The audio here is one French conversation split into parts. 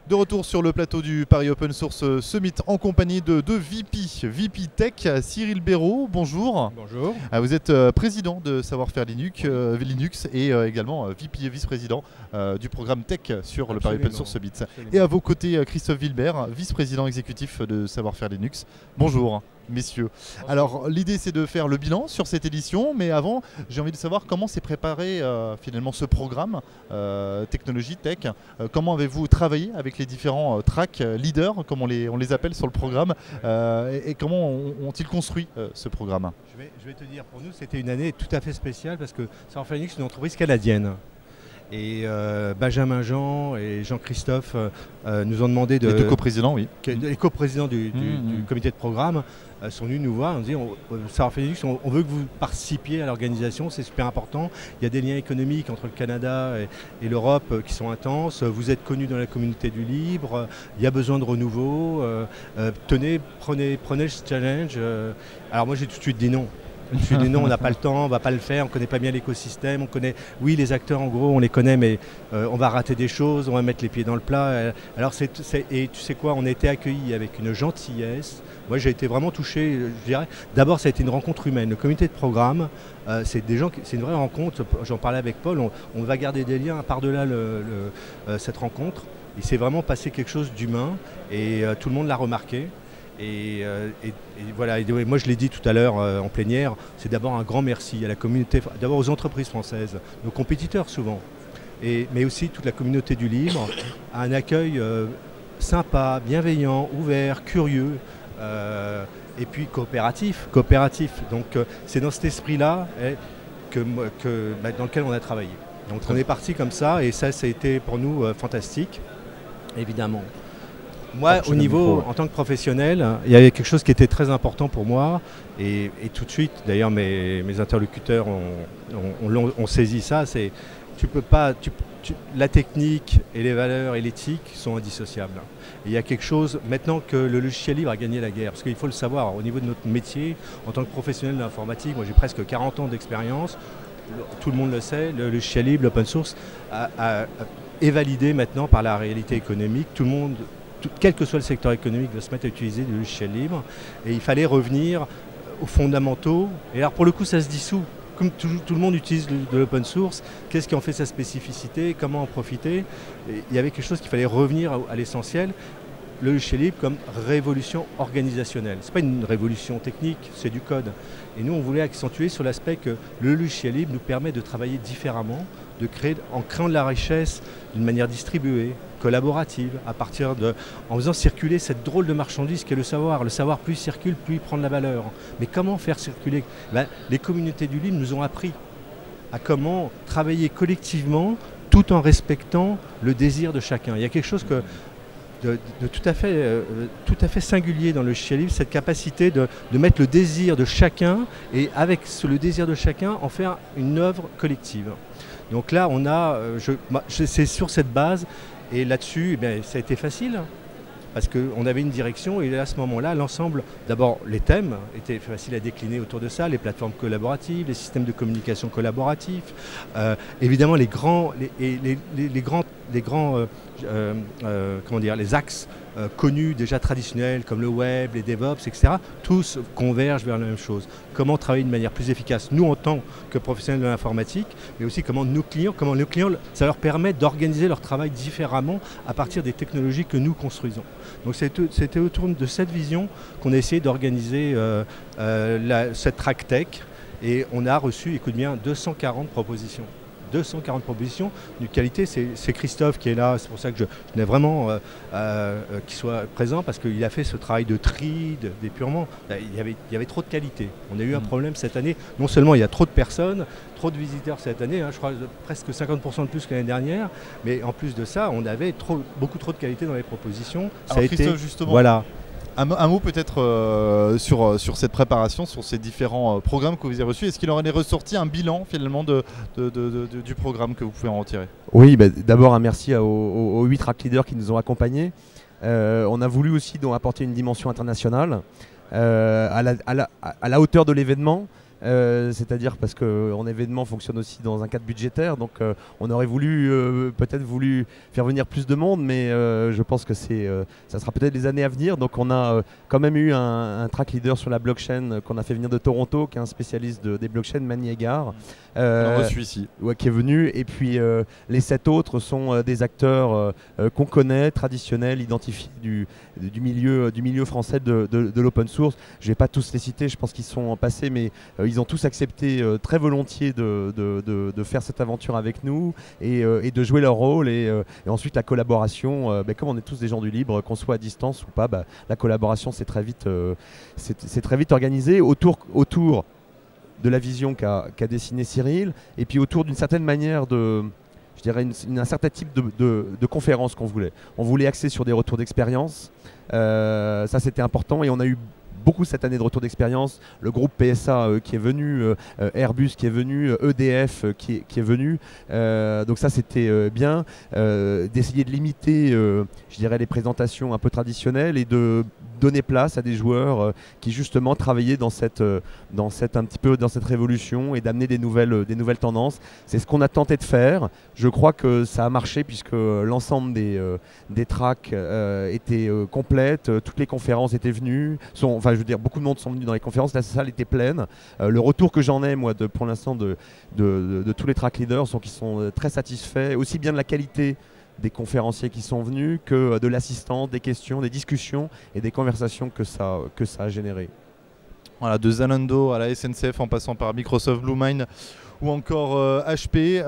De retour sur le plateau du Paris Open Source Summit en compagnie de deux VP Tech, Cyril Béraud, bonjour. Bonjour. Vous êtes président de Savoir-Faire Linux et également VP et vice-président du programme Tech sur le Paris Open Source Summit. Absolument. Et à vos côtés, Christophe Wilbert, vice-président exécutif de Savoir-Faire Linux. Bonjour. Messieurs. Alors l'idée c'est de faire le bilan sur cette édition, mais avant j'ai envie de savoir comment s'est préparé finalement ce programme technologie tech. Comment avez-vous travaillé avec les différents tracks leaders, comme on les appelle sur le programme, et comment ont-ils construit ce programme? Je vais te dire, pour nous c'était une année tout à fait spéciale parce que Savoir-Faire Linux est une entreprise canadienne. Et Benjamin Jean et Jean-Christophe nous ont demandé de... Les deux coprésidents, oui. Les coprésidents du comité de programme sont venus nous voir. On dit, Savoir-Faire Linux, on veut que vous participiez à l'organisation, c'est super important. Il y a des liens économiques entre le Canada et l'Europe qui sont intenses. Vous êtes connus dans la communauté du libre. Il y a besoin de renouveau. Tenez, prenez ce challenge. Alors moi j'ai tout de suite dit non. Je me suis dit non, on n'a pas le temps, on ne va pas le faire, on ne connaît pas bien l'écosystème, on connaît, oui les acteurs en gros on les connaît mais on va rater des choses, on va mettre les pieds dans le plat. Alors et tu sais quoi, on a été accueillis avec une gentillesse. Moi j'ai été vraiment touché, je dirais. D'abord ça a été une rencontre humaine, le comité de programme, c'est une vraie rencontre, j'en parlais avec Paul, on va garder des liens par-delà cette rencontre. Il s'est vraiment passé quelque chose d'humain et tout le monde l'a remarqué. Et voilà, et moi je l'ai dit tout à l'heure en plénière, c'est d'abord un grand merci à la communauté, d'abord aux entreprises françaises, nos compétiteurs souvent, mais aussi toute la communauté du libre, à un accueil sympa, bienveillant, ouvert, curieux, et puis coopératif. Donc c'est dans cet esprit-là dans lequel on a travaillé. Donc on est parti comme ça et ça a été pour nous fantastique, évidemment. Moi, au niveau, en tant que professionnel, il y avait quelque chose qui était très important pour moi et tout de suite, d'ailleurs mes interlocuteurs ont saisi ça, c'est la technique et les valeurs et l'éthique sont indissociables. Et il y a quelque chose, maintenant que le logiciel libre a gagné la guerre, parce qu'il faut le savoir, au niveau de notre métier, en tant que professionnel de l'informatique, moi j'ai presque 40 ans d'expérience, tout le monde le sait, le logiciel libre, l'open source est validé maintenant par la réalité économique, tout le monde, quel que soit le secteur économique, va se mettre à utiliser du logiciel libre. Et il fallait revenir aux fondamentaux. Et alors pour le coup, ça se dissout. Comme tout le monde utilise de l'open source, qu'est-ce qui en fait sa spécificité, comment en profiter? Et il y avait quelque chose qu'il fallait revenir à l'essentiel. Le logiciel libre comme révolution organisationnelle. Ce n'est pas une révolution technique, c'est du code. Et nous, on voulait accentuer sur l'aspect que le logiciel libre nous permet de travailler différemment, en créant de la richesse d'une manière distribuée, collaborative, en faisant circuler cette drôle de marchandise qu'est le savoir. Le savoir, plus il circule, plus il prend de la valeur. Mais comment faire circuler? Les communautés du libre nous ont appris à comment travailler collectivement tout en respectant le désir de chacun. Il y a quelque chose de tout à fait singulier dans le logiciel libre, cette capacité de mettre le désir de chacun et avec le désir de chacun en faire une œuvre collective. Donc là, c'est sur cette base et là-dessus, ça a été facile parce qu'on avait une direction et à ce moment-là, l'ensemble, d'abord les thèmes étaient faciles à décliner autour de ça, les plateformes collaboratives, les systèmes de communication collaboratifs, évidemment les axes connus déjà traditionnels comme le web, les DevOps, etc. Tous convergent vers la même chose. Comment travailler de manière plus efficace, nous en tant que professionnels de l'informatique, mais aussi comment nos clients, ça leur permet d'organiser leur travail différemment à partir des technologies que nous construisons. Donc c'était autour de cette vision qu'on a essayé d'organiser cette track tech et on a reçu, écoute bien, 240 propositions. 240 propositions d'une qualité, c'est Christophe qui est là, c'est pour ça que je tenais vraiment qu'il soit présent parce qu'il a fait ce travail de tri, d'épurement. Il y avait trop de qualité. On a eu un problème cette année, non seulement il y a trop de personnes, trop de visiteurs cette année, je crois presque 50% de plus que l'année dernière, mais en plus de ça, on avait beaucoup trop de qualité dans les propositions. Alors, Christophe, justement, voilà. Un mot peut-être sur cette préparation, sur ces différents programmes que vous avez reçus. Est-ce qu'il en est ressorti un bilan finalement du programme que vous pouvez en retirer? Oui, d'abord un merci aux 8 track leaders qui nous ont accompagnés. On a voulu aussi apporter une dimension internationale à la hauteur de l'événement. c'est-à-dire parce qu'un événement fonctionne aussi dans un cadre budgétaire, donc on aurait voulu peut-être voulu faire venir plus de monde, mais je pense que ça sera peut-être les années à venir. Donc on a quand même eu un track leader sur la blockchain qu'on a fait venir de Toronto, qui est un spécialiste des blockchains, Manny Egar, ici. Ouais, qui est venu. Et puis les 7 autres sont des acteurs qu'on connaît, traditionnels, identifiés du milieu français de l'open source. Je ne vais pas tous les citer, je pense qu'ils sont passés, mais ils ont tous accepté très volontiers de faire cette aventure avec nous et de jouer leur rôle. Et ensuite, la collaboration, comme on est tous des gens du libre, qu'on soit à distance ou pas, la collaboration c'est très vite organisé autour de la vision qu'a dessinée Cyril, et puis autour d'une certaine manière je dirais un certain type de conférence qu'on voulait. On voulait axer sur des retours d'expérience, ça c'était important, et on a eu beaucoup cette année de retour d'expérience. Le groupe PSA qui est venu, Airbus qui est venu, EDF qui est venu. Donc ça c'était bien, d'essayer de limiter je dirais les présentations un peu traditionnelles et de donner place à des joueurs qui justement travaillaient dans cette révolution et d'amener des nouvelles tendances. C'est ce qu'on a tenté de faire. Je crois que ça a marché puisque l'ensemble des tracks étaient complètes, toutes les conférences étaient venues, je veux dire, beaucoup de monde sont venus dans les conférences, la salle était pleine. Le retour que j'en ai, moi, pour l'instant, de tous les track leaders, sont qu'ils sont très satisfaits, aussi bien de la qualité des conférenciers qui sont venus que de l'assistance, des questions, des discussions et des conversations que ça a généré. Voilà, de Zalando à la SNCF en passant par Microsoft, Bluemind ou encore HP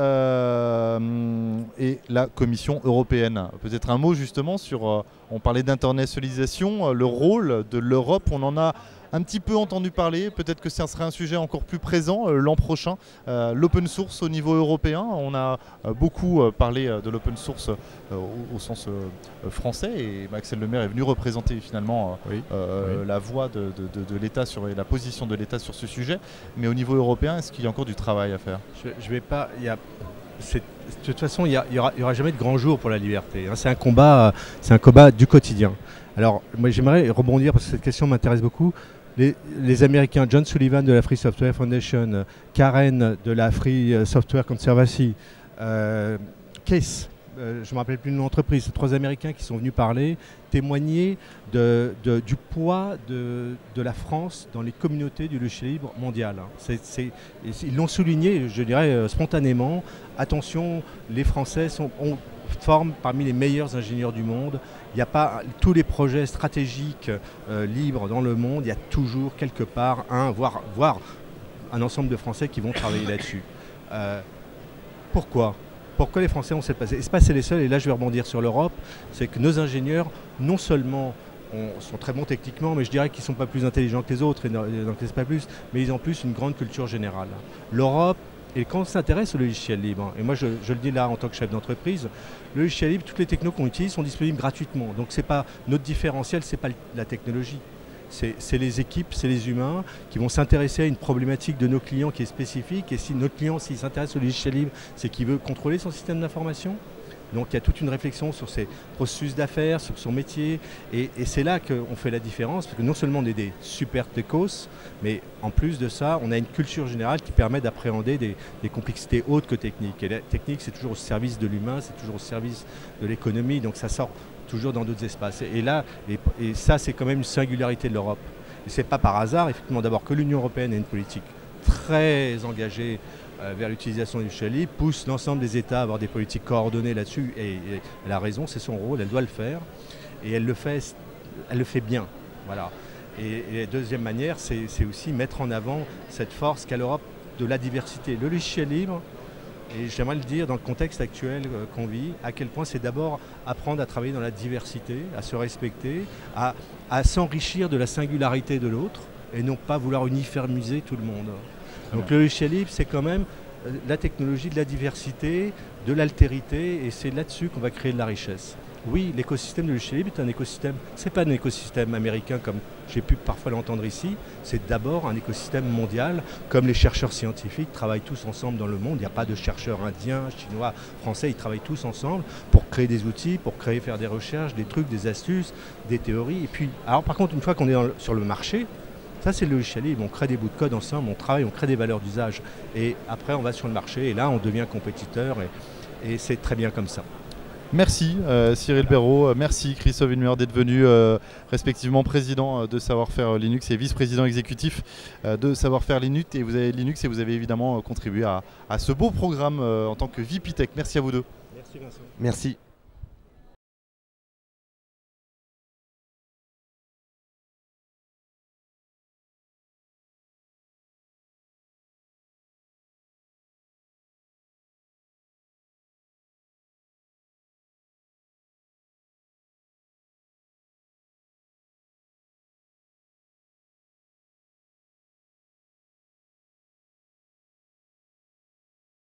et la Commission européenne. Peut-être un mot justement sur, on parlait d'internationalisation, le rôle de l'Europe, on en a un petit peu entendu parler, peut-être que ça serait un sujet encore plus présent l'an prochain, l'open source au niveau européen. On a beaucoup parlé de l'open source au sens français, et Axel Lemaire est venu représenter finalement la voix de l'État et la position de l'État sur ce sujet. Mais au niveau européen, est-ce qu'il y a encore du travail à faire? Je vais pas... de toute façon, il y aura jamais de grand jour pour la liberté. Hein. C'est un combat du quotidien. Alors, moi, j'aimerais rebondir parce que cette question m'intéresse beaucoup. Les Américains, John Sullivan de la Free Software Foundation, Karen de la Free Software Conservancy, Case, je ne me rappelle plus le nom de l'entreprise, ces 3 Américains qui sont venus parler, témoigner du poids de la France dans les communautés du logiciel libre mondial. Ils l'ont souligné, je dirais, spontanément. Attention, les Français forment parmi les meilleurs ingénieurs du monde. Il n'y a pas tous les projets stratégiques libres dans le monde, il y a toujours quelque part voire un ensemble de Français qui vont travailler là-dessus. Pourquoi les Français ont cette place? Et c'est pas les seuls, et là je vais rebondir sur l'Europe, c'est que nos ingénieurs, non seulement sont très bons techniquement, mais je dirais qu'ils ne sont pas plus intelligents que les autres, et n'encaissent pas plus, mais ils ont en plus une grande culture générale. L'Europe, et quand on s'intéresse au logiciel libre, et moi je le dis là en tant que chef d'entreprise, le logiciel libre, toutes les technos qu'on utilise sont disponibles gratuitement. Donc c'est pas notre différentiel, c'est pas la technologie. C'est les équipes, c'est les humains qui vont s'intéresser à une problématique de nos clients qui est spécifique. Et si notre client, s'il s'intéresse au logiciel libre, c'est qu'il veut contrôler son système d'information. Donc il y a toute une réflexion sur ses processus d'affaires, sur son métier. Et c'est là qu'on fait la différence, parce que non seulement on est des super techos, mais en plus de ça, on a une culture générale qui permet d'appréhender des complexités hautes que techniques. Et la technique, c'est toujours au service de l'humain, c'est toujours au service de l'économie, donc ça sort toujours dans d'autres espaces. Et ça, c'est quand même une singularité de l'Europe. Et c'est pas par hasard, effectivement, d'abord que l'Union européenne a une politique très engagée vers l'utilisation du logiciel libre, pousse l'ensemble des États à avoir des politiques coordonnées là-dessus, et elle a raison, c'est son rôle, elle doit le faire, et elle le fait bien. Voilà. Et la deuxième manière, c'est aussi mettre en avant cette force qu'a l'Europe de la diversité. Le logiciel libre, et j'aimerais le dire dans le contexte actuel qu'on vit, à quel point c'est d'abord apprendre à travailler dans la diversité, à se respecter, à s'enrichir de la singularité de l'autre, et non pas vouloir uniformiser tout le monde. Donc le logiciel libre, c'est quand même la technologie de la diversité, de l'altérité, et c'est là-dessus qu'on va créer de la richesse. Oui, l'écosystème de logiciel libre est un écosystème, c'est pas un écosystème américain comme j'ai pu parfois l'entendre ici, c'est d'abord un écosystème mondial, comme les chercheurs scientifiques travaillent tous ensemble dans le monde, il n'y a pas de chercheurs indiens, chinois, français, ils travaillent tous ensemble pour créer des outils, pour faire des recherches, des trucs, des astuces, des théories. Et puis, alors par contre, une fois qu'on est sur le marché, Ça, c'est le logiciel libre. On crée des bouts de code ensemble, on travaille, on crée des valeurs d'usage. Et après, on va sur le marché et là, on devient compétiteur et c'est très bien comme ça. Merci Cyril Béraud, merci Christophe Willemer d'être venu respectivement président de Savoir-Faire Linux et vice-président exécutif de Savoir-Faire Linux et vous avez évidemment contribué à ce beau programme en tant que VP Tech. Merci à vous deux. Merci Vincent. Merci.